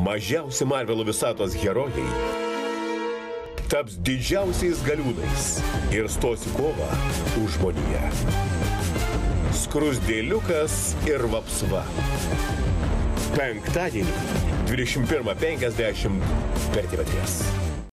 mažiausi Marvelo visatos herojai taps didžiausiais galiūnais ir stos į kovą už žmoniją. Skruzdėliukas ir vapsva. Penktadienį 21:50 per TV3.